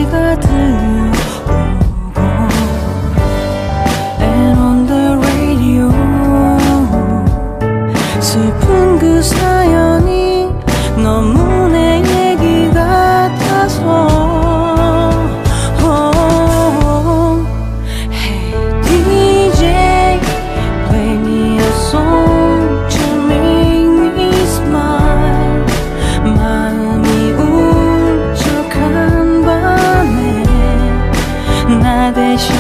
목소리가 들려오고 And on the radio 슬픈 그 사연이 너무 내 얘기 같아서 Hey DJ play me a song to make me smile 마음이 울적한 밤에 나 대신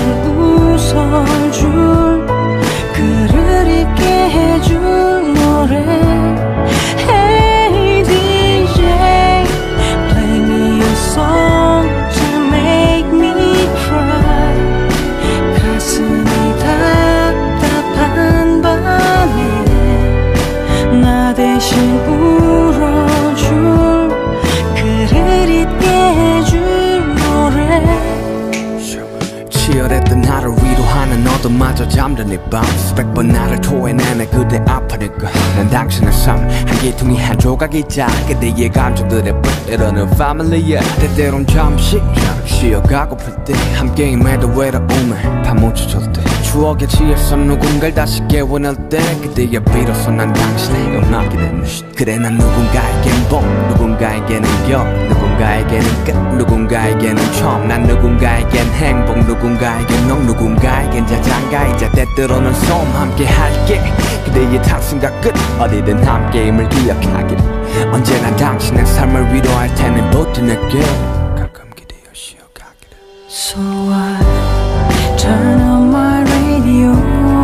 웃어줄 글을 읽게 해줄 노래 Hey DJ play me a song to make me cry 가슴이 답답한 밤에 나 대신 울어줄 글을 잊게 해줄 노래 치열했던 하루 위로하는 너도마저 잠든 이 밤 수백 번 나를 토해내네 그대 아파니까 난 당신의 삶 한 기퉁이 한 조각이자 그대의 감정들의 때로는 패밀리야 때때론 잠시 쉬어가고플 때 함께 임해도 외로움에 파묻혀줄 때 추억에 취해서 누군가를 다시 깨워낼 때 그때야 비로소 난 당신의 음악이 됐네 그래 난 누군가에겐 봄 누군가에게는 겨울 누군가에게는 끝 누군가에게는 처음 난 누군가에겐 행복 누군가에겐 넌 누군가에겐 자장가이자 때때로는 소음 함께 할게 그대의 탑승과 끝 어디든 함께임을 기억하길 언제나 당신의 삶을 위로할 테니 버텨낼게 가끔 기대어 쉬어가기를 So I turn on my radio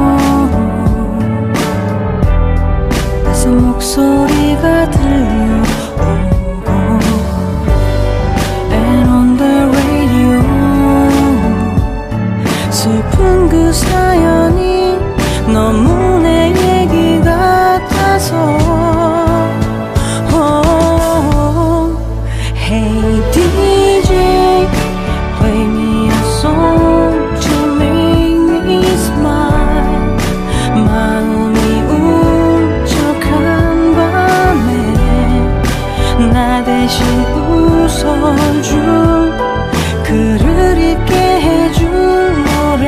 낯선 목소리가 들려오고 And on the radio 슬픈 그 사연이 너무 내 얘기 같아서 Hey DJ play me a song to make me smile 마음이 울적한 밤에 나 대신 웃어줄 글을 읽게 해줄 노래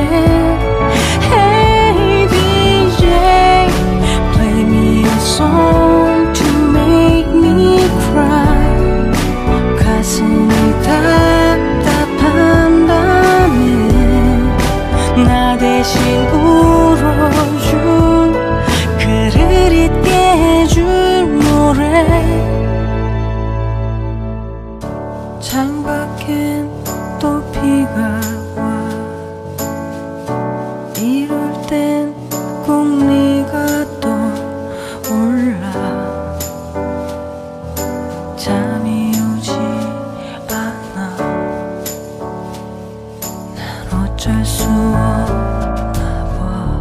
Hey DJ play me a song to make me cry 가슴이 답답한 밤에 나 대신 울어줄 글을 잊게 해줄 노래 창밖엔 또 비가 와 이럴 땐 꼭 네가 떠올라 잠이 오지 않아 난 어쩔 수 없나 봐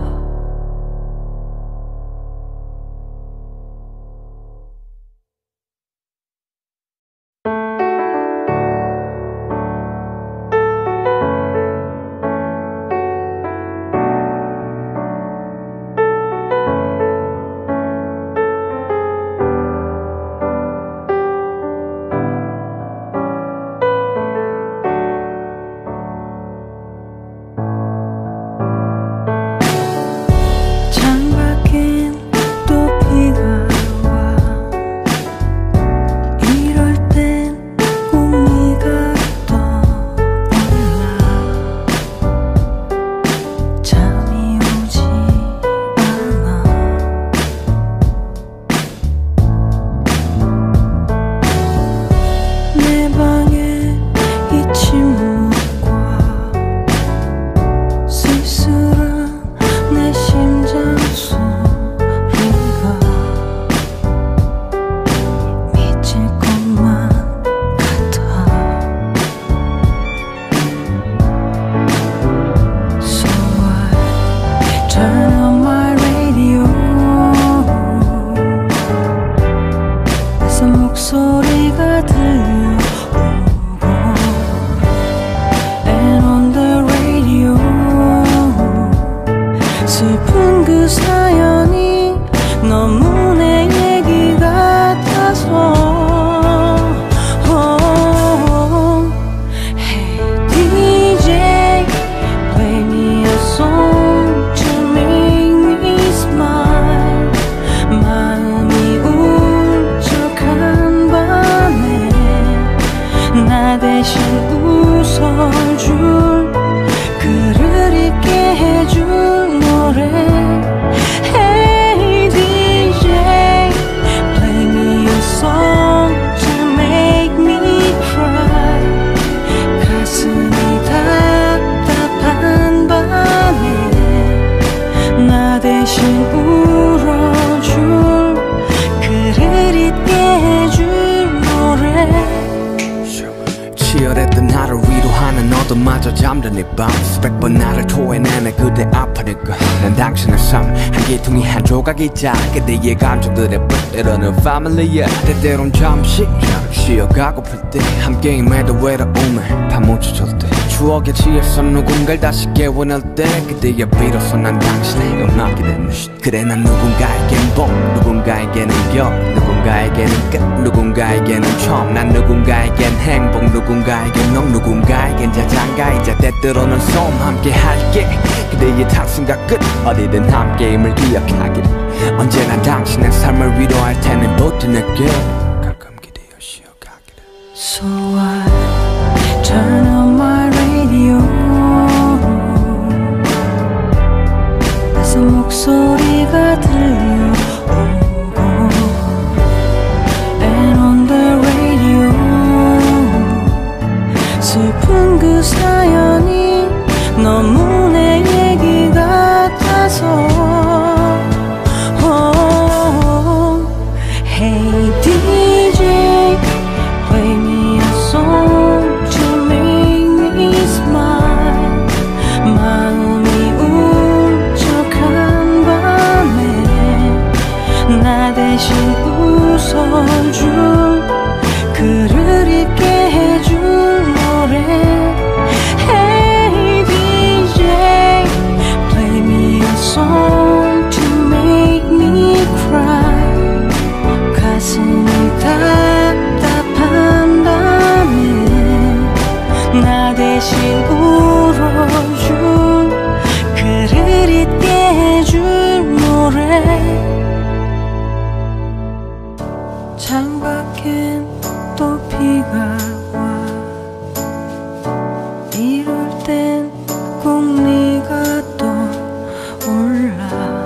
너마저 잠든 이밤 수백 번 나를 토해내네 그대 아파니까 난 당신의 삶 한 기퉁이 한 조각이 작게 내의 감정들에 때로는 패밀리야 때때론 잠시 쉬어가고플 때 함께 임해도 외로움에 파묻혀질 때 추억에 취해서 누군가를 다시 깨워낼 때 그때야 비로소 난 당신의 음악이 되는 그래 난 누군가에겐 봄 누군가에게는 겨울 누군가에게는 끝 누군가에게는 처음 난 누군가에겐 행복 누군가에겐 넌 누군가에겐 자장가이자 때때로는 소음 함께 할게 그대의 탑승과 끝 어디든 함께임을 기억하기를 언제나 당신의 삶을 위로할 테니 버텨낼게 가끔 기대어 쉬어가기를 So I turn on my radio 낯선 목소리가 들려오고 And on the radio 슬픈 그 사연이 너무 내 얘기 같아서 Hey DJ, play me a song to make me smile. 마음이 울적한 밤에 나 대신 웃어줄 그를 잊게 해줄 노래. Hey DJ, play me a song to make me cry. 가슴이 답답한 밤에 나 대신 울어줄 그를 잊게 해줄 노래. 창밖엔 또 비가 와 이럴 땐 꼭 네가 떠올라.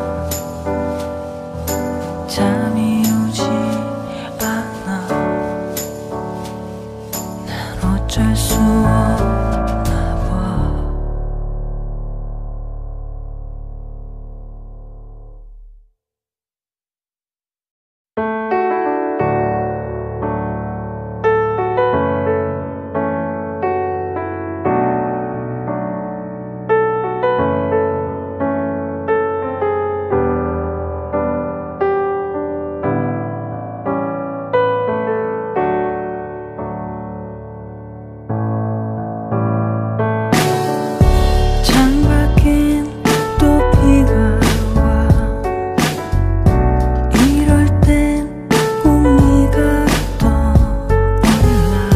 잠이 오지 않아. 난 어쩔 수 없나 봐. 창밖엔 또 비가 와 이럴 땐 꼭 네가 떠올라.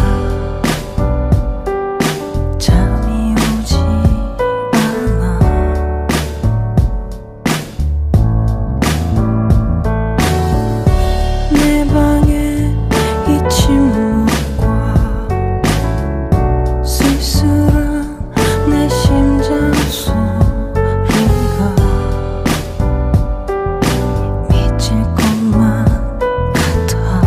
잠이 오지 않아. 내 방에 이 침묵과 쓸쓸한 내 심장 소리가 미칠 것만 같아.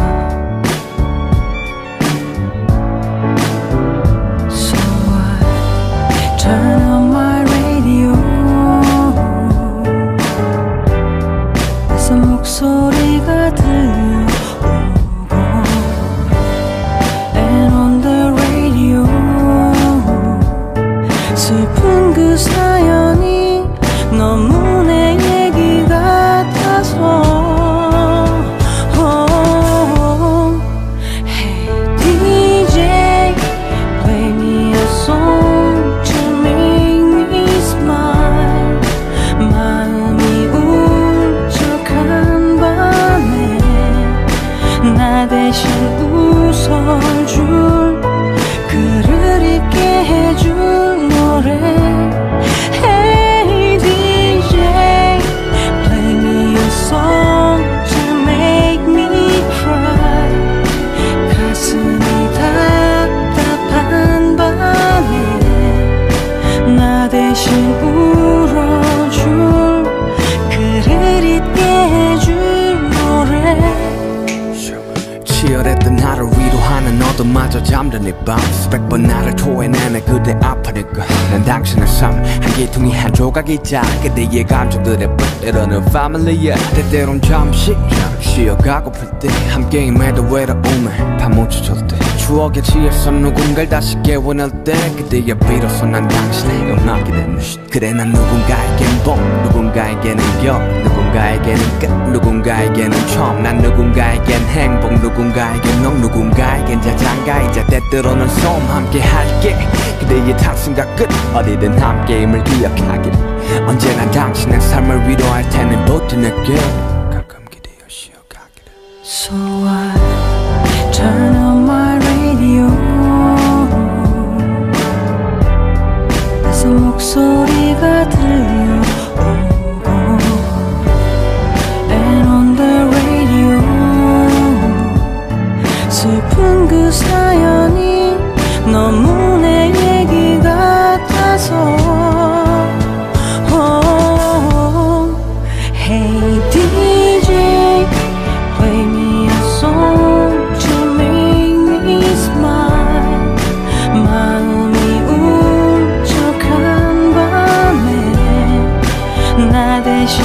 So I turn on my radio 낯선 목소리가 들려오고 And on the radio 슬픈 그 사연이 너무 내 얘기 같아서 Hey DJ, play me a song to make me smile. 마음이 울적한 밤에 나 대신 웃어줄 그를 잊게 해줄 노래. Hey DJ, play me a song to make me cry. 가슴이 답답한 밤에 나 대신 울어줄 그를 잊게 해줄 노래. 치열했던 나를 위로하는 너도 마저 잠든 이밤 수백 번 나를 토해내네 그대 아파니까 난 당신의 삶 한 기퉁이 한 조각이 작게 내의 감정들에 때로는 패밀리야 때때론 잠시 쉬어가고플 때 함께 임해도 외로움에 파묻혀질 때 추억에 취해서 누군가를 다시 깨워낼 때 그때야 비로소 난 당신의 음악이 됐네. 그래 난 누군가에겐 봄, 누군가에게는 겨울, 누군가에게는 끝, 누군가에게는 처음. 난 누군가에겐 행복, 누군가에겐 넌, 누군가에겐 자장가이자 때때로는 소음. 함께 할게 그대의 탑승과 끝, 어디든 함께임을 기억하길. 언제나 당신의 삶을 위로할 테니 버텨낼게. 가끔 기대어 쉬어가기를. So I turn on my radio. 낯선 목소리가 들려오고 And on the radio 슬픈 그 사연이 너무 내 얘기 같아서 Hey DJ, play me a song to make me smile. 마음이 울적한 밤에 나 대신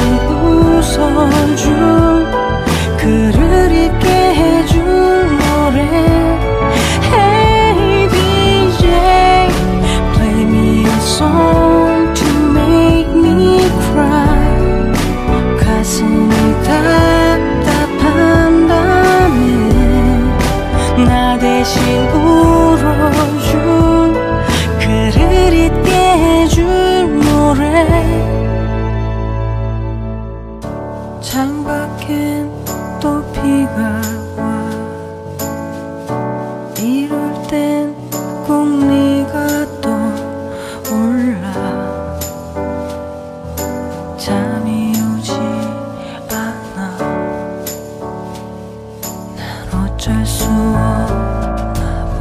웃어줄 글을 읽게 해줄 노래. Hey DJ, play me a song to make me cry. 가슴이 답답한 밤에 나 대신 울어줄 글을 잊게 해줄 노래. 창밖엔 또 비가 와. 이럴 땐 꼭 네가 떠올라. 잠이 오지 않아. 난 어쩔 수 없나 봐.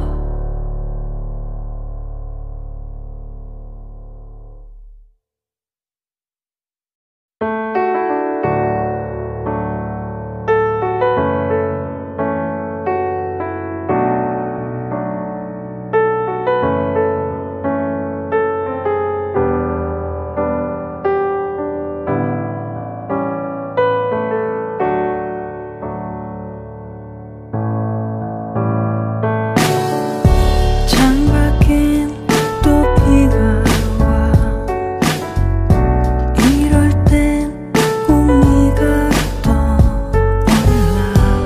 창밖엔 또 비가 와. 이럴 땐 꼭 네가 떠올라.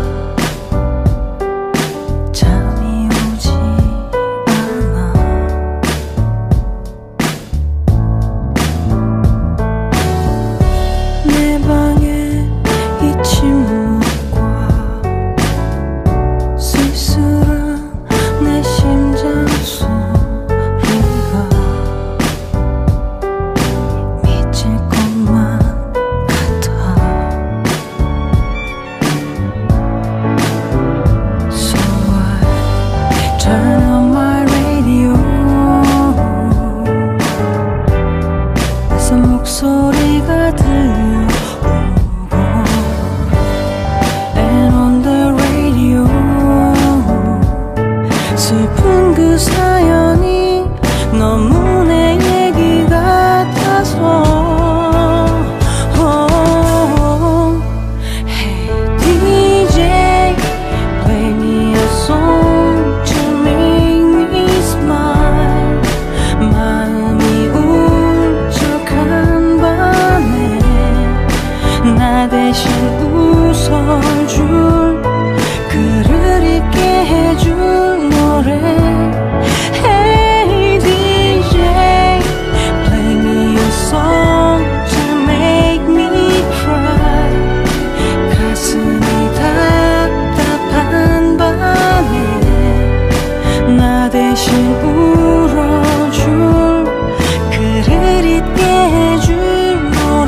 잠이 오지 않아. 내 방에 이 침묵과 쓸쓸한 내 심장 소리가 미칠 것만 같아. So I turn on my radio. 낯선 목소리가 들려오고 And on the radio 슬픈 그 사연이 너무 내 얘기 같아서 Hey DJ, play me a song to make me smile. 마음이 울적한 밤에 나 대신 웃어줄 글을 읽게 해줄 노래. Hey DJ, play me a song to make me cry. 가슴이 답답한 밤에 나 대신 울어줄 글을 잊게 해줄 노래.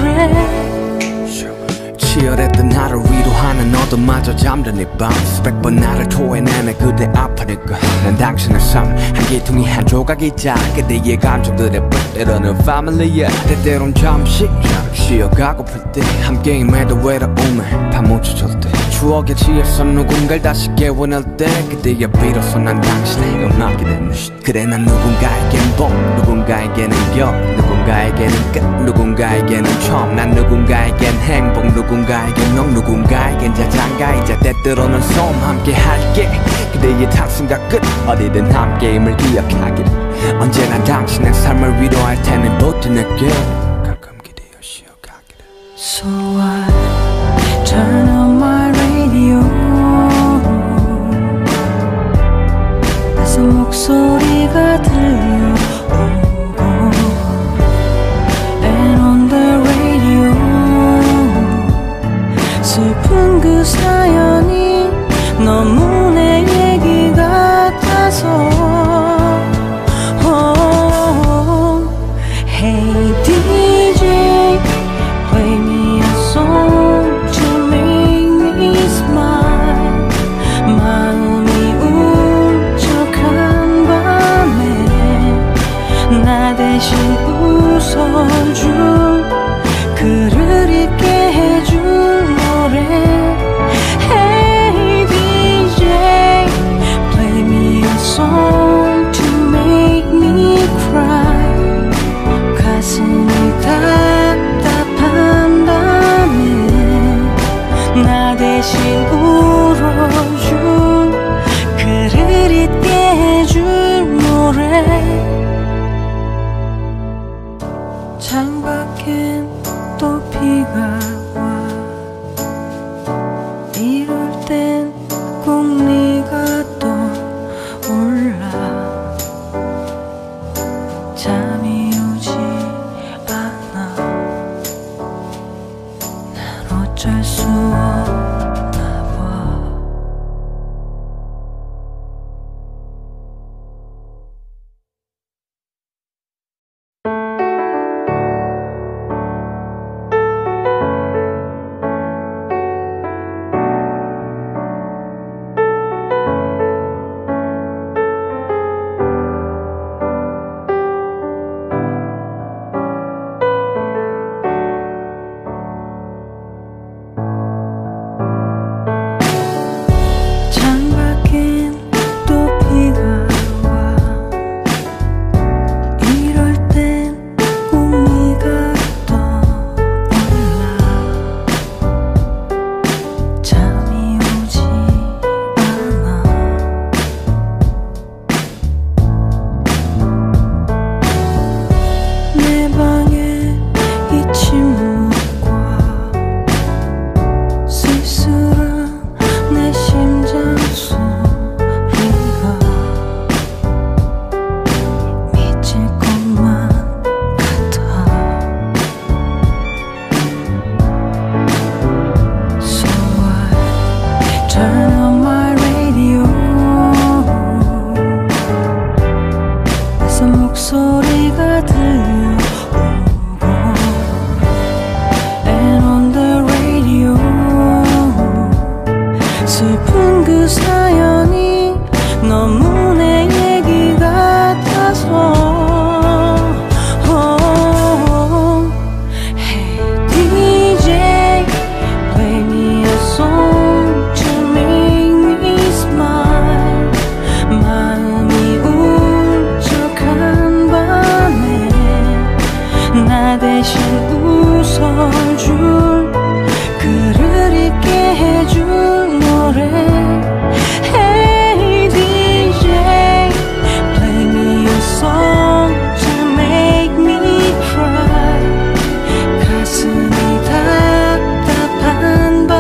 치열했던 나를 위로하는 너도마저 잠든 이 밤 수백 번 나를 토해내네 그대 아프니까. 난 당신의 삶 한 기퉁이 한 조각이자 그대의 감정들의 때로는 패밀리야. 때때론 잠시 쉬어가고플 때 함께임에도 외로움에 파묻혀질 때 추억에 취해서 누군가를 다시 깨워낼 때 그때야 비로소 난 당신의 음악이 됐네. 그래 난 누군가에겐 봄, 누군가에겐 누군가에게는 겨 누군가에게는 끝 누군가에게는 처음 난 누군가에겐 행복 누군가에겐 넌 누군가에겐 자장가이자 때때로는 소음 함께 할게 그대의 탑승과 끝 어디든 함께임을 기억하길 언제나 당신의 삶을 위로할 테니 보트 느껴 가끔 기대어 쉬어가기를 So I turn on my radio 낯선 목소리가 들려오고 And on the radio 슬픈 그 사연이 너무 내 얘기 같아서 Hey DJ, play me a song to make me smile. 마음이 울적한 밤에 나 대신 웃어줄 글을 읽게 해줄 노래. Hey DJ, play me a song to make me cry. 가슴이 답답한 밤에 나 대신 울어줄 글을 잊게 해줄 노래. 창밖엔 또 비가 와 이럴 땐 꼭 네가 떠올라. 잠이 오지 않아. 난 어쩔 수 없나 봐. 창밖엔 또 비가 와 이럴 땐 꼭 네가 떠올라. 잠이 오지 않아. 내 방에 이 침묵과 쓸쓸한 내 심장 소리가 미칠 것만 같아. So I turn on my radio 낯선 목소리가 들려오고 And on the radio 슬픈 그 사연이 너무 내 얘기 같아서 Hey DJ, play me a song to make me smile. 마음이 울적한 밤에 나 대신 웃어줄 글을 읽게 해줄 노래. Hey DJ, play me a song to make me cry. 가슴이 답답한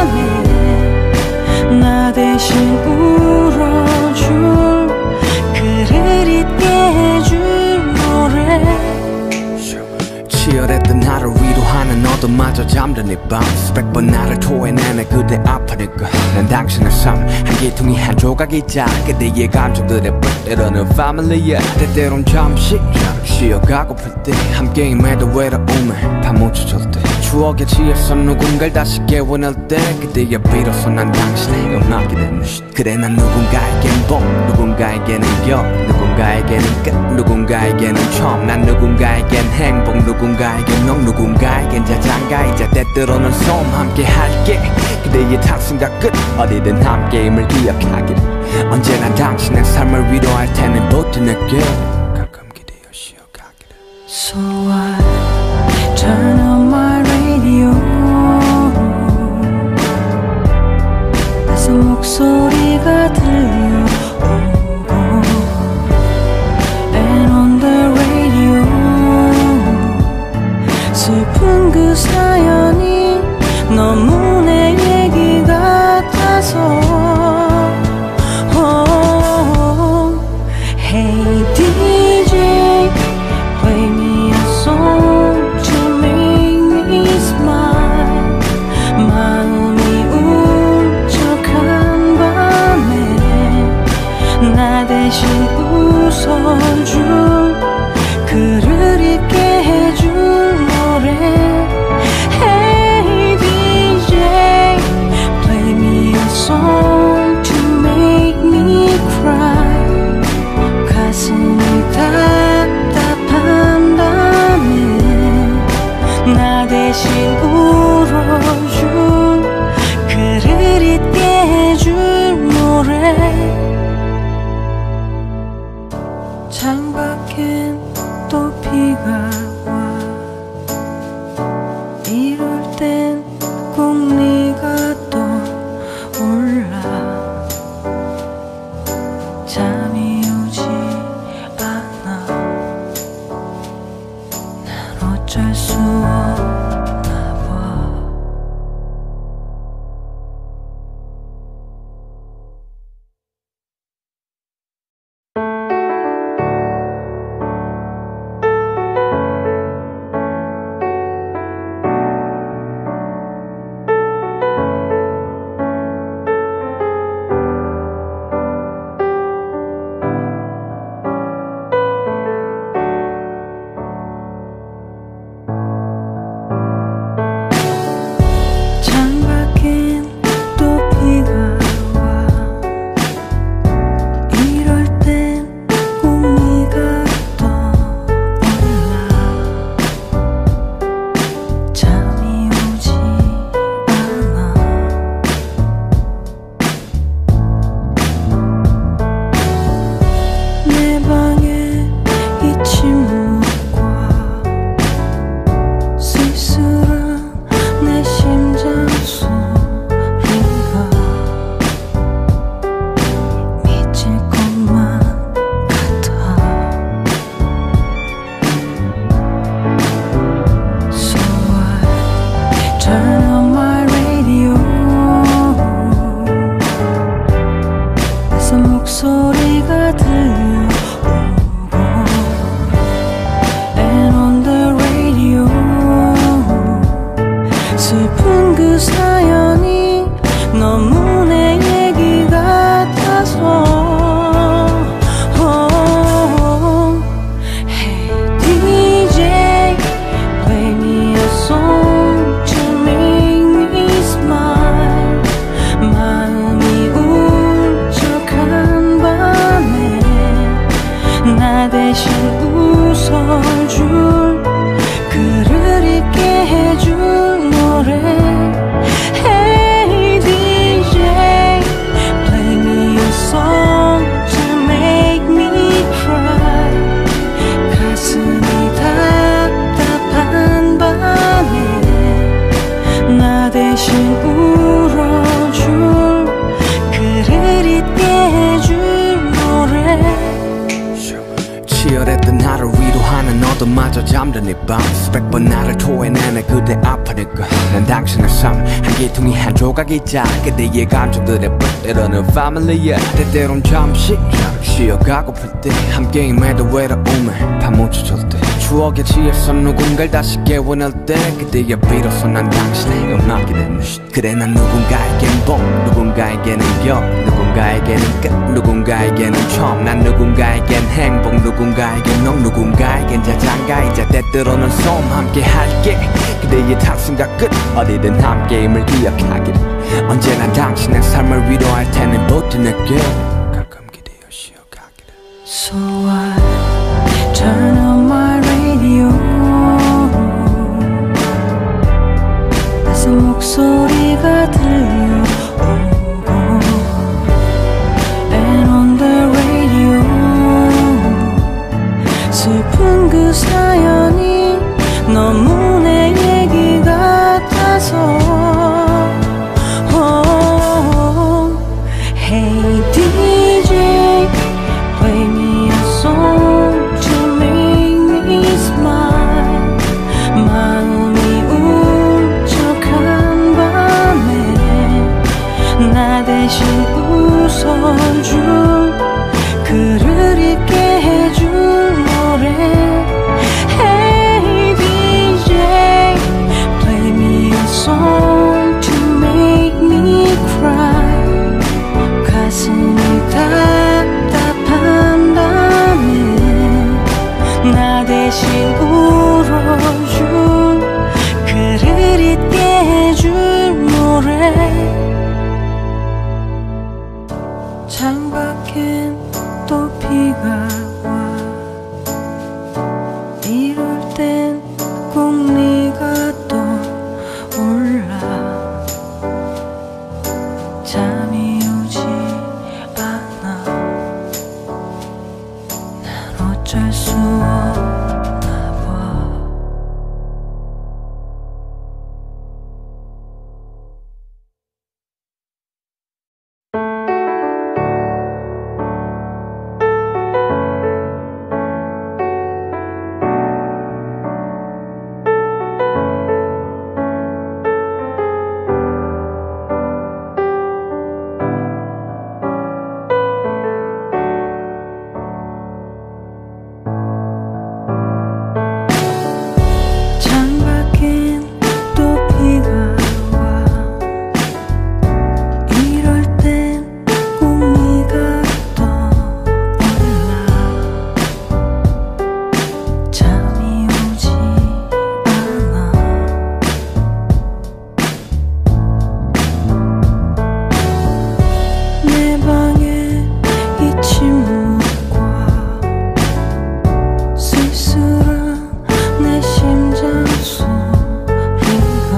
밤에 나 대신 울어줄 글을 잊게 해줄 노래. 치열했던 하루 위로하는 너도마저 잠든 이 밤 수백 번 나를 토해내네 그대 아프니까 난 당신의 삶 한 기둥이 한 조각이자 그대의 감정들의 때로는 패밀리야 때때론 잠시 쉬어가고플 때 함께임에도 외로움에 파묻혀질 때 추억에 취해서 누군가를 다시 깨워낼 때 그때야 비로소 난 당신의 음악이 되네. 그래 난 누군가에겐 봄 누군가에게는 겨 누군가에게는 끝 누군가에게는 처음 난 누군가에겐 행복 누군가에겐 넌 누군가에겐 자장가이자 때때로는 소음 함께 할게 그대의 탑승과 끝 어디든 함께임을 기억하길 언제나 당신의 삶을 위로할 테니 보트 느껴 가끔 기대어 쉬어가길 So I turn on my radio. 그래서 목소리가 들려오고 And on the radio 슬픈 그 사연이 너무 내 얘기 같아서 Hey DJ play me a song to make me smile 마음이 울적한 밤에 나 대신 웃어줄 글을 읽게 해줄 노래 Hey DJ play me a song to make me cry 가슴이 답답한 밤에 나 대신 울어줄 글을 잊게 해줄 노래 창밖엔 또 비가 와 이럴 땐 꼭 네가 떠올라 잠이 오지 않아 난 어쩔 수 없나 봐 창밖엔 또 비가 와 이럴 땐 꼭 네가 떠올라 잠이 오지 않아 내 방에 이 침묵과 쓸쓸한 내 심장 소리가 미칠 것만 같아 So I turn on my radio 그래서 목소리가 들려오고 And on the radio 슬픈 그 사연이 너무 내 얘기 같아서 Hey DJ play me a song to make me smile 마음이 울적한 밤에 나 대신 웃어줄 글을 읽게 해줄 노래 Hey DJ play me a song to make me cry 가슴이 답답한 밤에 나 대신 울어줄 글을 잊게 해줄 노래 치열했던 하루 위로하는 너도마저 잠든 이 밤 수백 번 나를 토해내네 그대 아프니까 난 당신의 삶 한 기퉁이 한 조각이자 그대의 감정들의 때로는 패밀리야 때때론 잠시 쉬어가고플 때 함께 임해도 외로움에 파묻혀질 때 추억에 취해서 누군가를 다시 깨워낼 때 그때야 비로소 난 당신의 음악이 됐네 그래 난 누군가에겐 봄 누군가에게는 겨울 누군가에게는 끝 누군가에게는 처음 난 누군가에겐 행복 누군가에겐 넌 누군가에겐 자장가이자 때때로는 소음 함께 할게 그대의 탑승과 끝 어디든 함께임을 기억하기를 언제나 당신의 삶을 위로할 테니 버텨낼게 가끔 기대어 쉬어가기를 So I turn on my radio 그래서 목소리가 들려오고 And on the radio 슬픈 슬픈 그 사연이 너무 내 얘기 같아서 Hey DJ, play me a song to make me smile. 마음이 울적한 밤에 나 대신 웃어줄 글을 읽게 해줄 노래. Hey DJ, play me a song to make me cry. 가슴이 답답한 밤에 나 대신 울어줄 글을 잊게 해줄 노래. 창밖엔 또 비가 와. 이럴 땐 꼭 네가 떠올라. 잠이 오지 않아. 난 어쩔 수 없나 봐. 창밖엔 또 비가 와. 이럴 땐 꼭 네가 떠올라. 잠이 오지 않아. 내 방에 이 침묵과 쓸쓸한 내 심장 소리가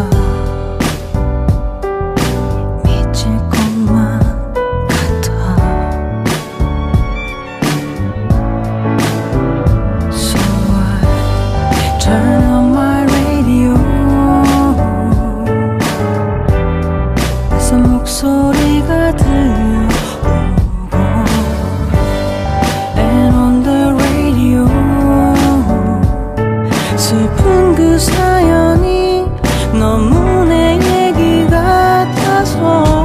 미칠 것만 같아. So I turn on my radio. 낯선 목소리가 들려오고 And on the radio 슬픈 그 사연이 너무 내 얘기 같아서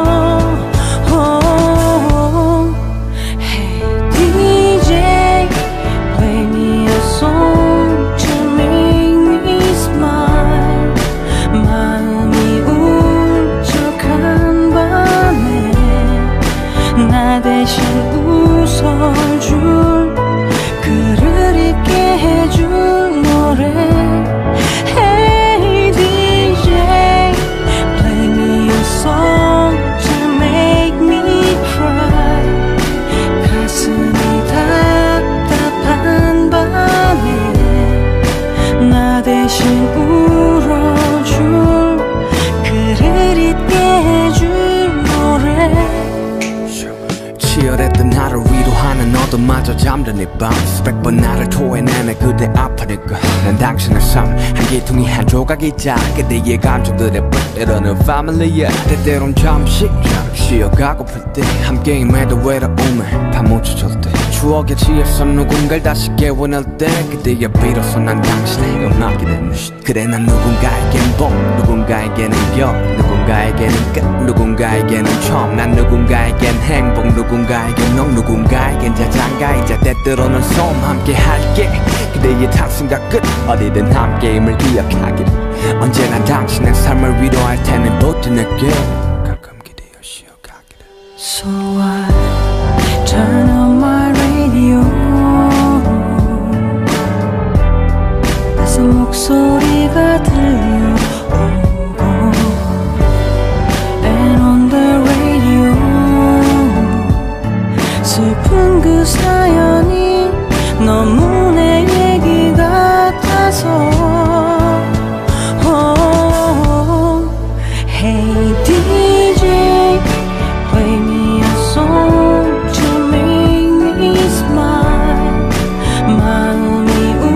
Hey DJ, play me a song to make me smile. 마음이 울적한 밤에 나 대신 웃어줄 글을 읽게 해줄 노래. Hey DJ, play me a song to make me cry. 가슴이 답답한 밤에 나 대신 울어줄 글을 잊게 해줄 노래. 치열했던 나를 위로하는 너도 마저 잠든 이 밤 수백 번 나를 토해내네 그대 아프니까 난 당신의 삶 한 기퉁이 한 조각이자 그대의 감정들에 뿌려는 패밀리야. 때때론 잠시 쉬어가고플 때 함께 임해도 외로움을 파묻혀줄 때 추억에 취해서 누군가를 다시 깨워낼 때 그때야 비로소 난 당신의 음악이 됐네. 그래 난 누군가에겐 봄 누군가에게는 겨울 누군가에게는 끝 누군가에게는 처음 난 누군가에겐 행복 누군가에겐 넌 누군가에겐 자장가이자 때때로는 소음 함께 할게 그대의 탑승과 끝 어디든 함께임을 기억하길 언제나 당신의 삶을 위로할 테는 버텨낼게 가끔 기대어 쉬어가기를. So I turn on my radio. 낯선 목소리가 들려오고 And on the radio 슬픈 그 사연이 너무 내 얘기 같아서 Hey DJ, play me a song to make me smile. 마음이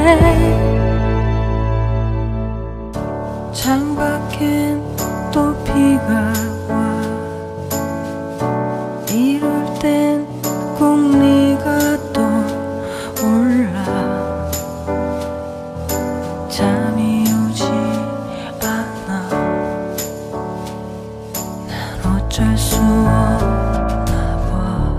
창밖엔 또 비가 와. 이럴 땐 꼭 네가 떠올라. 잠이 오지 않아. 난 어쩔 수 없나 봐.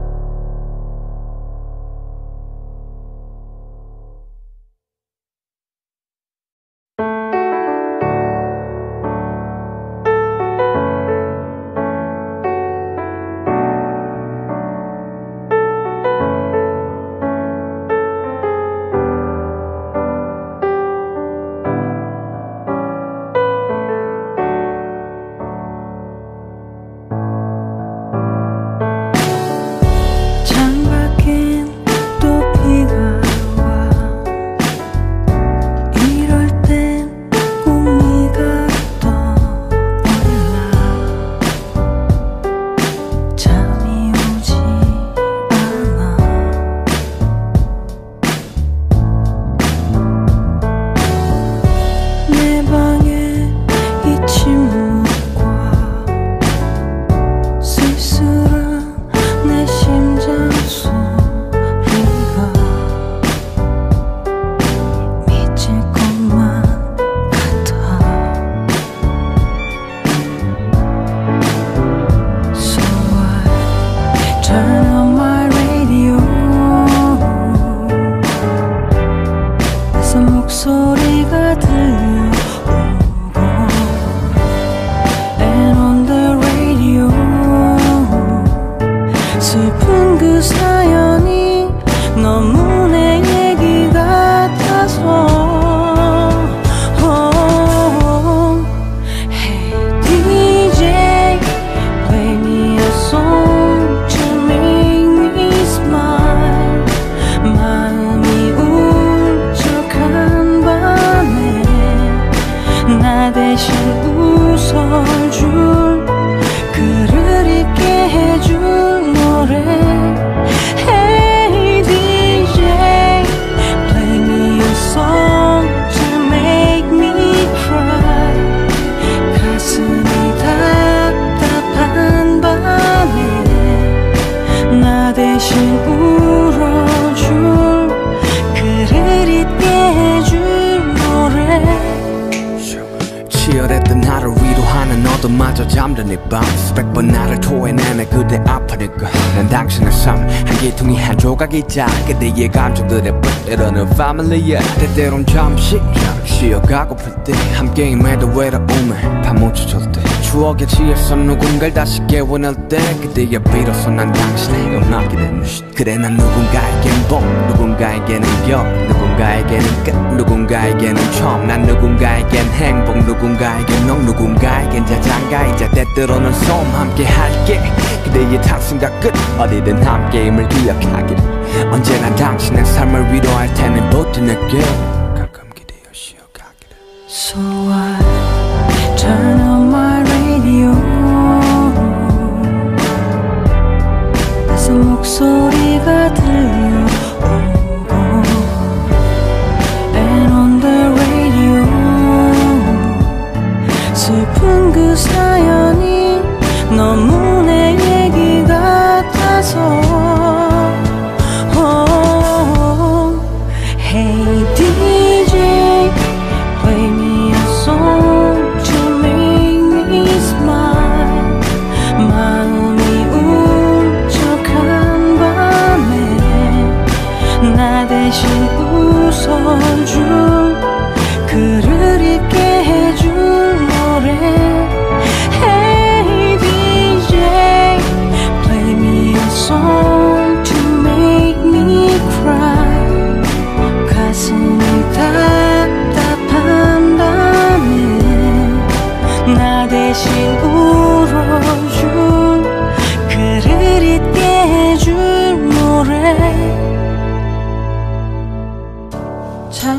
창밖엔 또 비가 와. 이럴 땐 꼭 네가 떠올라. 잠이 오지 않아. 내 방에 이 침묵과 쓸쓸한 내 심장 소리가 미칠 것만 같아. So I turn on my radio. 낯선 목소리가 들려오고. And on the radio 슬픈 그 사연이 너무 내 얘기 같아서. Hey DJ, play me a song to make me smile. 마음이 울적한 밤에 나 대신 웃어줄, 글을 읽게 해줄 노래. Hey DJ, play me a song to make me cry. 가슴이 답답한 밤에 나 대신 울어줄, 글을 읽게 해줄 노래. 치열했던 나를 위로하는 너도 마저 잠드니 밤 수백 번 나를 토해내네 그대 아프니까. 난 당신의 삶 한 기퉁이 한 조각이자 그대의 감정들에 뿌려는 패밀리야. 때때론 잠시 쉬어가고플 때 함께 임해도 외로움을 파묻혀줄 때 추억에 취해서 누군가를 다시 깨워낼 때 그때야 비로소 난 당신의 음악이 됐네. 그래 난 누군가에겐 봄, 누군가에게는 겨울, 누군가에게는 끝, 누군가에게는 처음. 난 누군가에겐 행복, 누군가에겐 너, 누군가에겐 자장가이자 때때로는 소음. 함께 할게 그대의 탑승과 끝, 어디든 함께임을 기억하기를. 언제나 당신의 삶을 위로할 테니 버텨낼게. 가끔 기대어 쉬어가기를. So I turn on my radio. 낯선 목소리가 들려오고. And on the radio 슬픈 그 사연이 너무 내 얘기 같아서. Hey DJ, play me a song to make me smile. 마음이 울적한 밤에 나 대신 웃어줄, 글을 읽게 해줄 노래. Hey DJ, play me a song to make me cry. 가슴이 답답한 밤에 나 대신 울어줄, 글을 읽게 해줄 노래.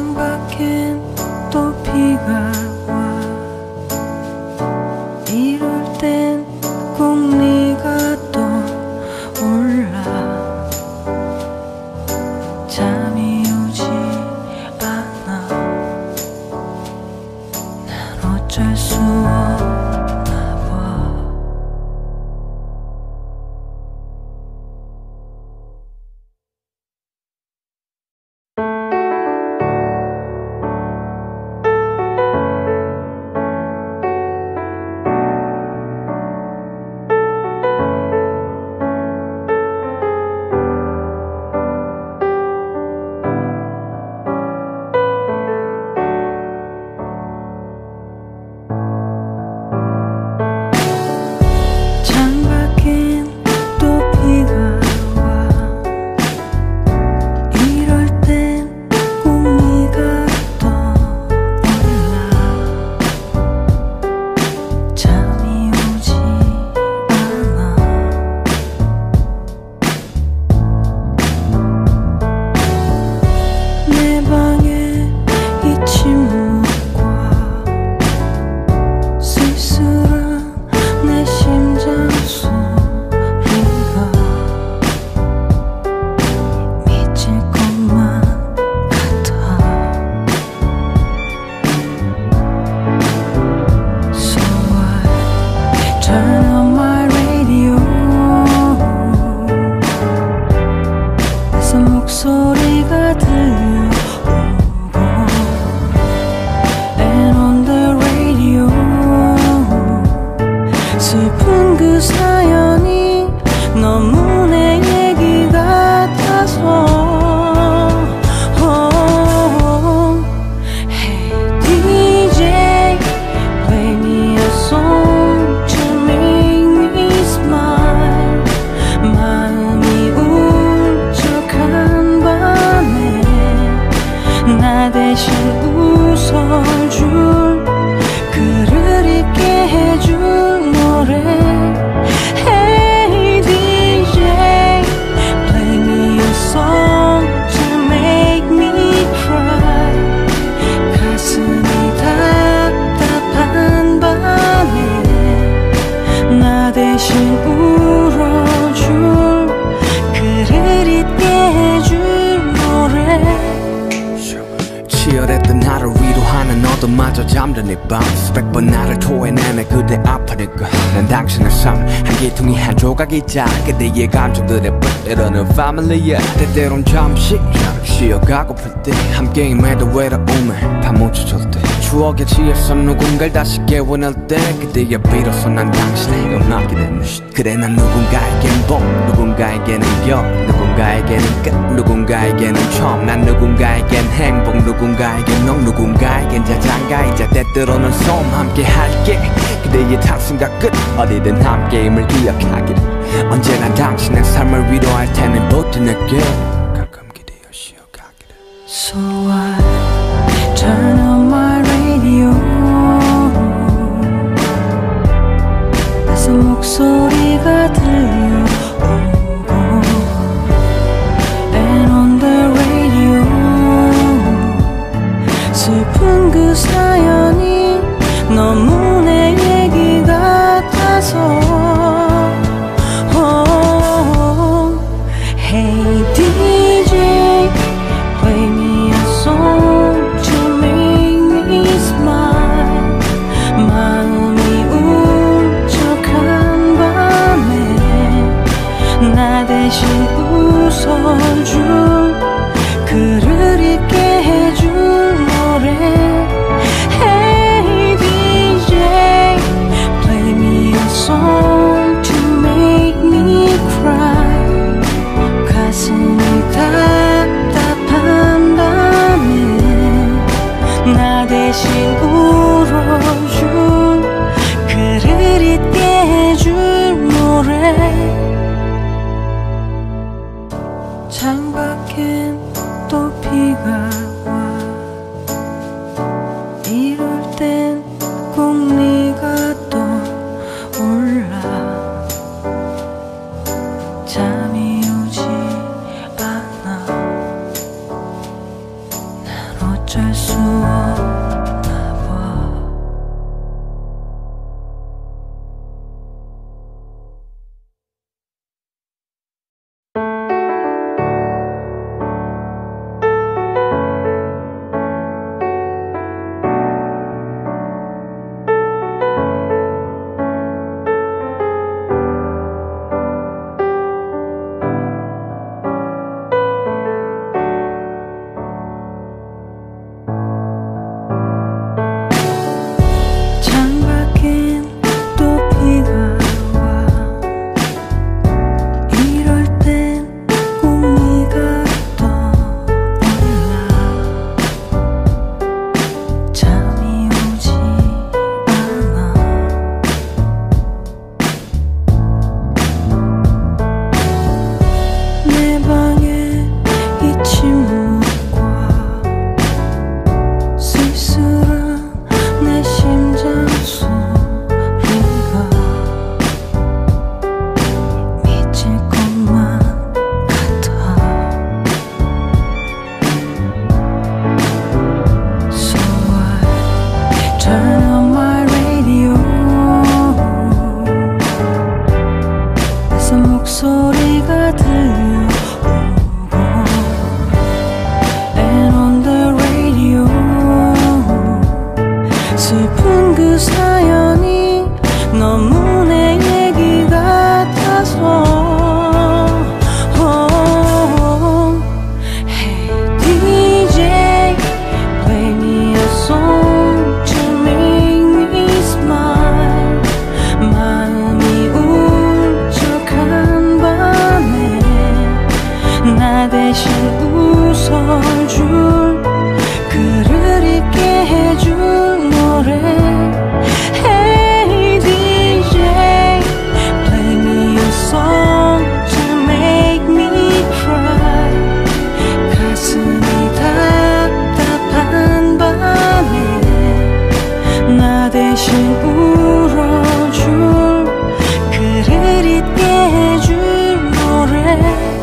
목소리가 들려오고 And on the radio 슬픈 그 사연이 너무 내 얘기 같아서 Hey DJ play me a song to make me smile 마음이 울적한 밤에 나 대신 웃어줄 글을 읽게 해줄 노래 Hey DJ play me a song to make me cry 가슴이 답답한 밤에 나 대신 울어줄 글을 잊게 해줄 노래 치열했던 나를 위로하는 너도마저 잠든 이밤 수백 번 나를 토해내네 그대 아프니까 난 당신의 삶 한 기퉁이 한 조각이자 그대의 감정들에 때로는 패밀리야 때때론 잠시 쉬어가고플 때 함께임에도 외로움에 파묻혀질 때 추억에 취해서 누군가를 다시 깨워낼 때 그때야 비로소 난 당신의 음악이 됐네 그래 난 누군가에겐 봄 누군가에게는 겨울 누군가에게는 끝 누군가에게는 처음 난 누군가에겐 행복 누군가에겐 너 누군가에겐 자장가이자 때때로는 소음 함께 할게 그대의 탑승과 끝 어디든 함께임을 기억하기를 언제나 당신의 삶을 위로할 테니 모든 내게 가끔 기대어 쉬어가기를 So I turn on my radio 낯선 목소리가 들려오고 And on the radio 슬픈 그 사연이 너무 내 얘기 같아서 Hey DJ play me a song to make me smile 마음이 울적한 밤에 나 대신 웃어줄 글을 읽게 해줄 노래 Hey DJ play me a song to make me cry 가슴이 답답한 밤에 나 대신 울어줄 글을 잊게 해줄 노래 창밖엔 또 비가 와 이럴 땐 꼭 네가 떠올라 잠이 오지 않아 난 어쩔 수 없나 봐 웃어줄 그를 잊게 해줄 노래 Hey DJ play me a song to make me cry 가슴이 답답한 밤에 나 대신 울어줄 그를 잊게 해줄 노래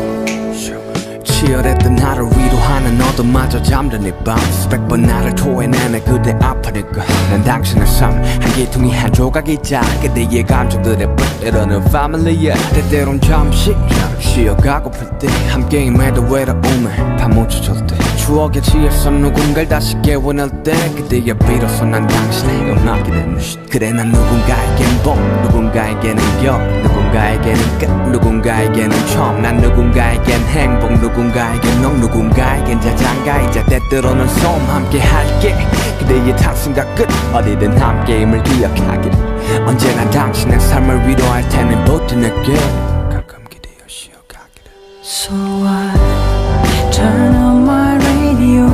치열했던 나를 위로하는 너도 마저 잠든 이밤 수백 번 나를 토해내네 그대 아프니까 난 당신의 삶 한 기퉁이 한 조각이자 그대의 감정들에 때로는 패밀리야 때때론 잠시 쉬어가고플 때 함께임에도 외로움에 파묻혀줄 때 추억에 취해서 누군가를 다시 깨워낼 때 그때야 비로소 난 당신의 음악이 됐네 그래 난 누군가에겐 봄 누군가에게는 겨울 누군가에게는 끝 누군가에게는 처음 난 누군가에겐 행복 누군가에겐 넌 누군가에겐 자장가이자 때때로는 소음 함께 할게 그대의 탑승과 끝 어디든 함께임을 기억하길 언제나 당신의 삶을 위로할 테니 버텨낼게 가끔 기대어 쉬어가기를 So I turn on my radio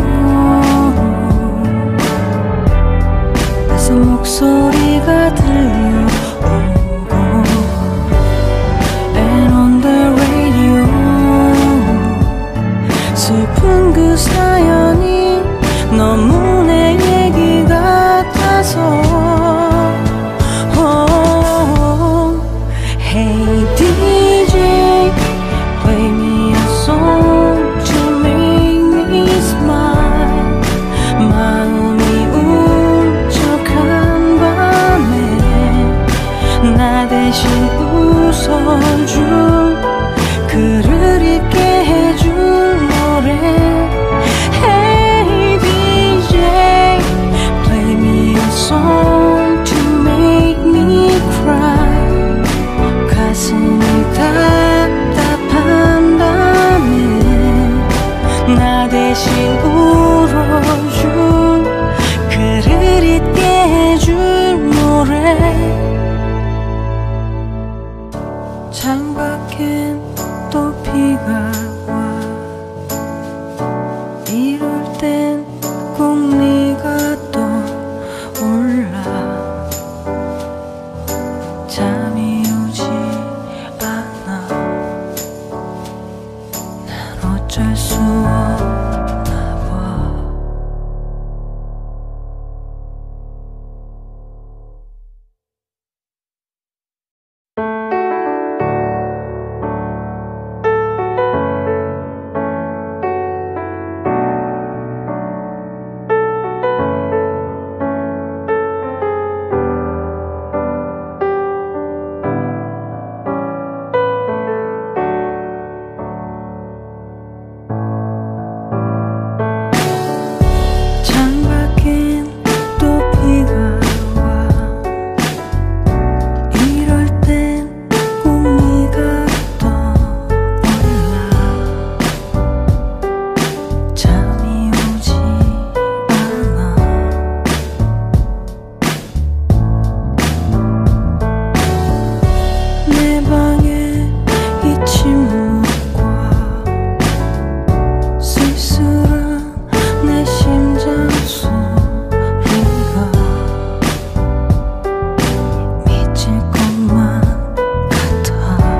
그래서 목소리가 들려오고 And on the radio 슬픈 그 사연이 너무 내 얘기 같아서 Hey DJ play me a song to make me smile 마음이 울적한 밤에 나 대신 웃어줄 그를 잊게 해줄 노래 Hey DJ play me a song to make me cry 가슴이 답답한 밤에 나 대신 울어줄 그를 잊게 해줄 노래 창밖엔 또 비가 와 이럴 땐 꼭 네가 떠올라 잠이 오지 않아 난 어쩔 수 없나 봐 창밖엔 또 비가 와 이럴 땐 꼭 네가 떠올라 잠이 오지 않아 내 방에 이 침묵과 쓸쓸한 내 심장 소리가 미칠 것만 같아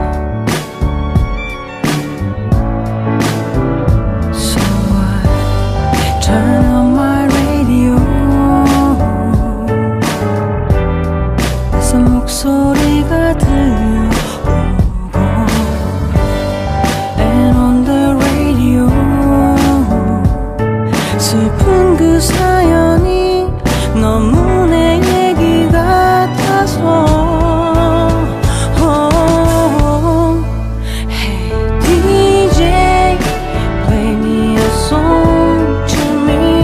So I turn on my radio 그래서 목소리가 들려오고 And on the radio 슬픈 그 사연이 너무 내 얘기 같아서 Hey DJ play me a song to make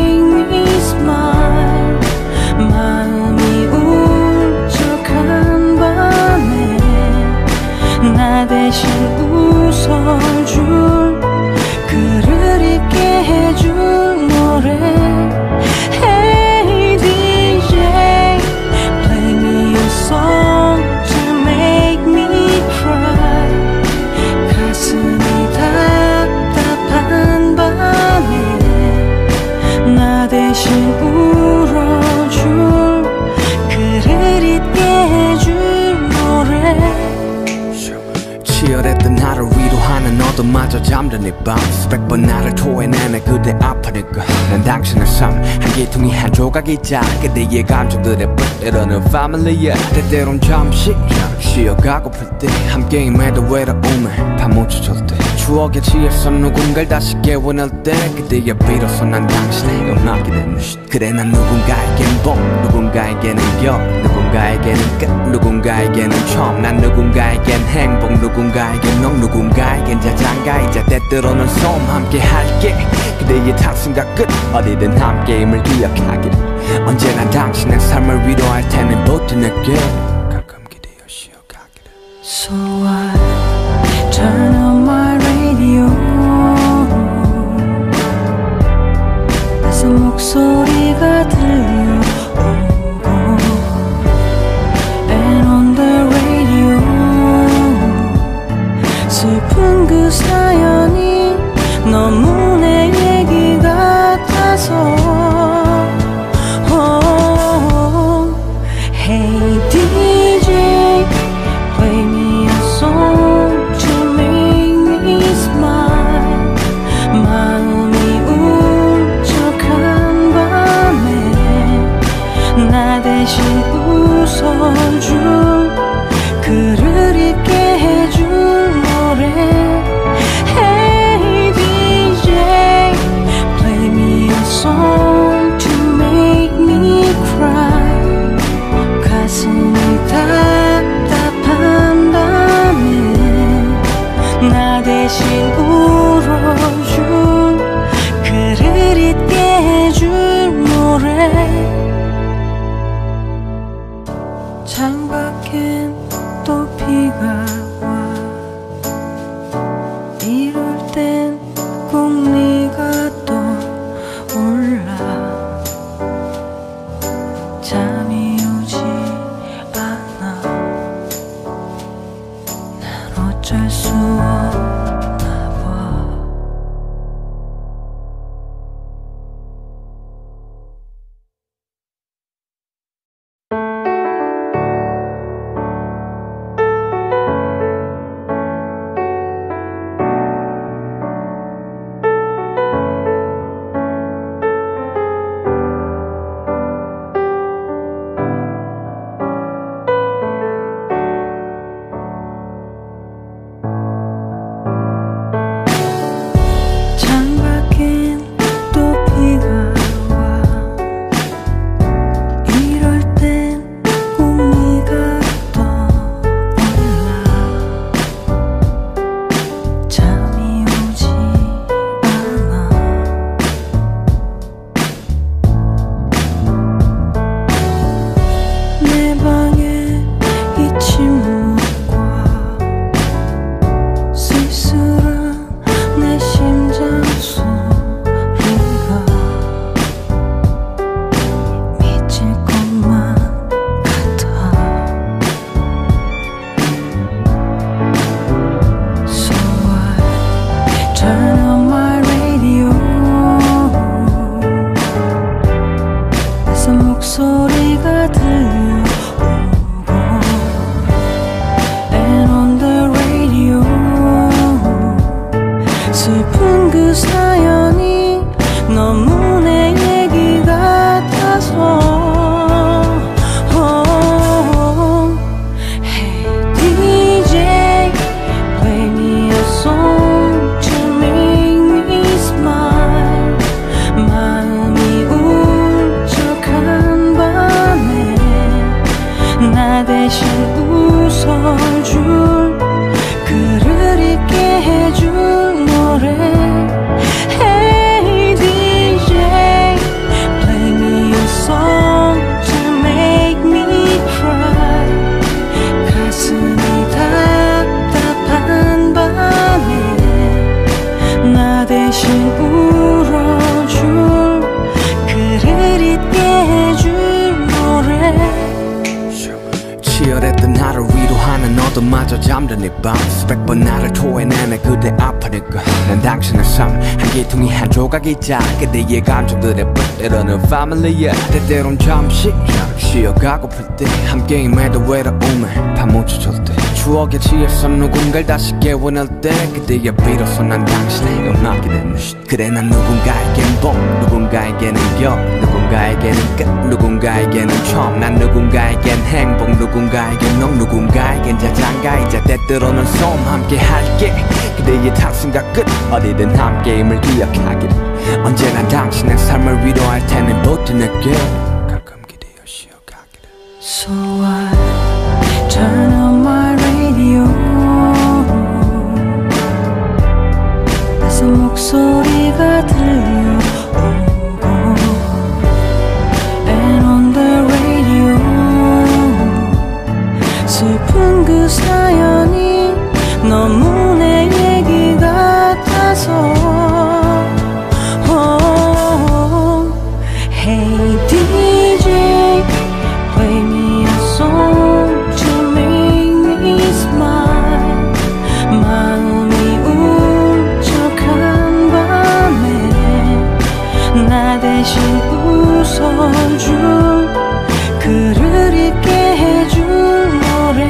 너마저 잠든 이밤 수백 번 나를 토해내네 그대 아프니까 난 당신의 삶 한 기퉁이 한 조각이자 그대의 감정들에 뿌리려는 패밀리야 때때론 잠시 쉬어가고플 때 함께 임해도 외로움을 파묻혀줄 때 추억에 취해서 누군가를 다시 깨워낼 때 그때야 비로소 난 당신의 음악이 됐네 그래 난 누군가에겐 봄 누군가에게는 겨울 누군가에게는 끝 누군가에게는 처음 난 누군가에겐 행복 누군가에겐 넌 누군가에겐 자장가이자 때때로는 소음 함께 할게 그대의 탑승과 끝 어디든 함께임을 기억하기를 언제나 당신의 삶을 위로할 테니 버텨낼게 가끔 기대어 쉬어가기를 So I turn on my radio 낯선 목소리가 들려오고 And on the radio 슬픈 그 사연이 너무 내 얘기 같아서 Hey DJ play me a song to make me smile 마음이 울적한 밤에 나 대신 웃어줄 글을 읽게 해줄 노래 Hey DJ play me a song 너도 마저 잠든 이밤 수백 번 나를 토해내네 그대 아파니까 난 당신의 삶 한 기퉁이 한 조각이자 그대의 감정들에 때로는 패밀리야 때때론 잠시 쉬어가고플 때 함께 임해도 외로움을 파묻혀줄 때 추억에 취해서 누군가를 다시 깨워낼 때 그때야 비로소 난 당신의 음악이 됐네 그래 난 누군가에겐 봄 누군가에게는 겨울 누군가에게는 끝 누군가에게는 처음 난 누군가에겐 행복 누군가에겐 넌 누군가에겐 자장가이자 때때로는 소음 함께 할게 그대의 탑승과 끝 어디든 함께임을 기억하길 언제나 당신의 삶을 위로할 테니 버텨낼게 가끔 기대어 쉬어가기를 So I turn on my radio 낯선 목소리가 들려오고 And on the radio 슬픈 그 사연이 너무 내 얘기 같아서 Hey DJ, play me a song to make me smile. 마음이 울적한 밤에 나 대신 웃어줄 그를 잊게 해줄 노래.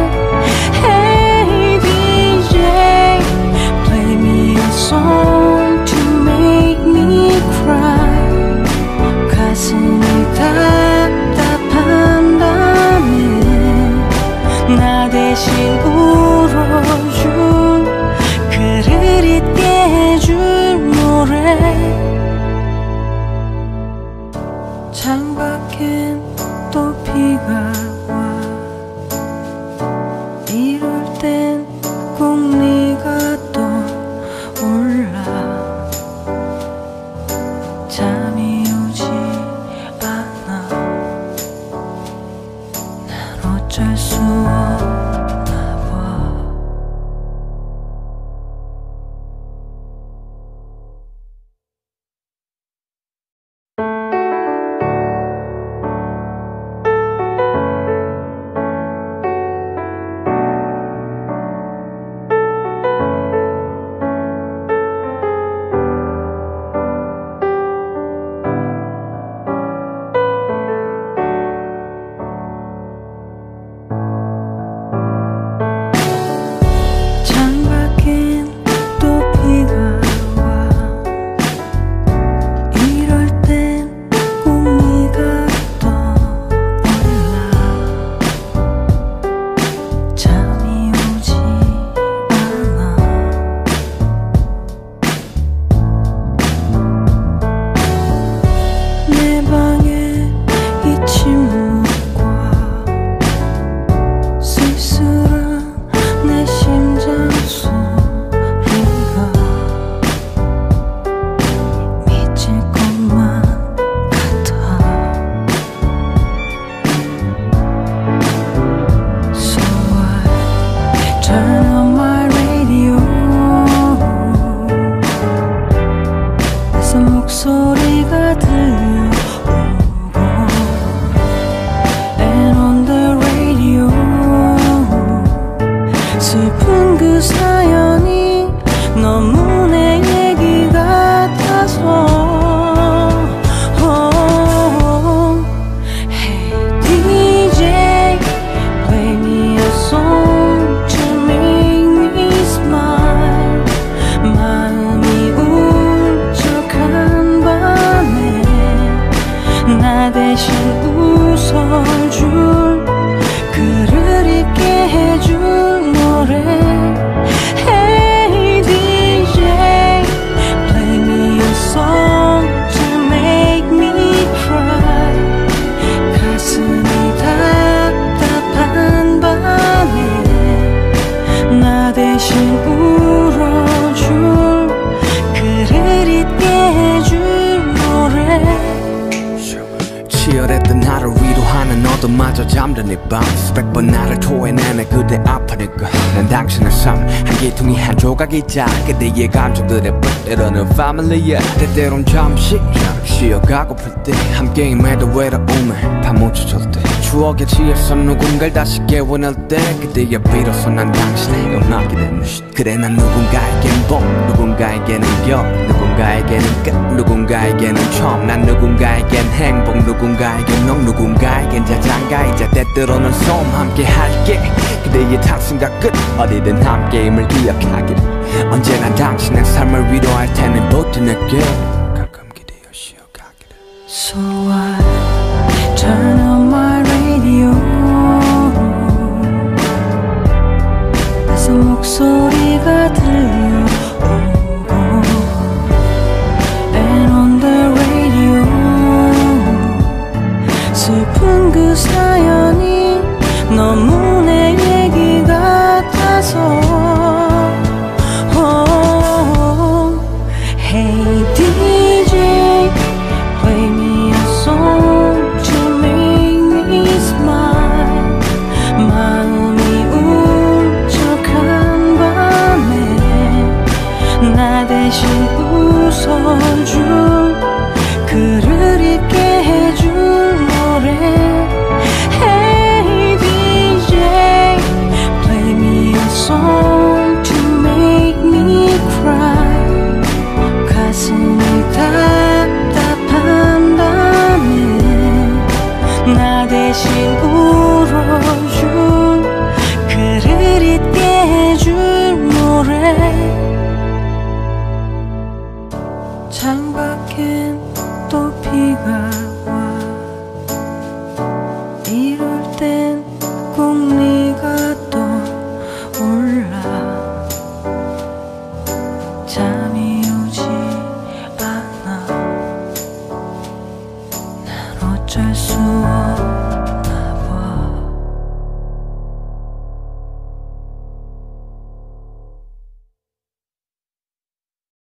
Hey DJ, play me a song to make me cry. 가슴이 답답한 밤에 나 대신 울어줄 그를 잊게 해줄 노래. 창밖엔 또 비가 와 이럴 땐 꼭 네가 떠올라. 잠이 오지 않아. 난 어쩔 수 없나 봐. 창밖엔 또 비가 와 이럴 땐 꼭 네가 떠올라. 잠이 오지 않아. 내 방에 이 침묵과 쓸쓸한 내 심장 소리가 미칠 것만 같아. So I turn on my radio 낯선 목소리가 들려오고 And on the radio 슬픈 그 사연이 너무 내 얘기 같아서 Hey DJ, play me a song to make me smile. 마음이 울적한 밤에 너도 마저 잠든 이밤 수백 번 나를 토해내네 그대 아파니까 난 당신의 삶 한 기퉁이 한 조각이자 그대의 감정들에 때로는 패밀리야 때때론 잠시 쉬어가고플 때 함께 임해도 외로움에 파묻혀질 때 추억에 취해서 누군가를 다시 깨워낼 때 그때야 비로소 난 당신의 음악이 됐네 그래 난 누군가에겐 봄 누군가에게는 겨울 누군가에게는 끝 누군가에게는 처음 난 누군가에겐 행복 누군가에겐 넌 누군가에겐 자장가이자 때때로는 소음 함께 할게 그대의 탕순과 끝 어디든 함께임을 기억하기를 언제나 당신의 삶을 위로할 테니 버텨낼게 가끔 기대어 쉬어가기를 So I turn on my radio 낯선 목소리가 들려오고 And on the radio 슬픈 그 사연이 너무 내 얘기 같아서 Hey DJ play me a song to make me smile 마음이 울적한 밤에 나 대신 웃어줄 글을 읽게 해줄 노래 Hey DJ play me a song to make me cry 가슴이 답답한 밤에 나 대신 울어줄 글을 잊게 해줄 노래 창밖엔 또 비가 와